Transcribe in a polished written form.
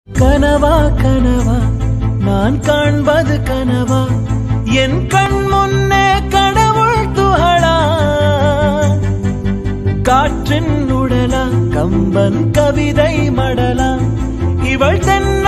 கனவா கனவா நான் காண்பது கனவா என் கண் முன்னே கடவுள் துகளா காற்றின் உடலா கம்பன் கவிதை மடலா இவள் தென்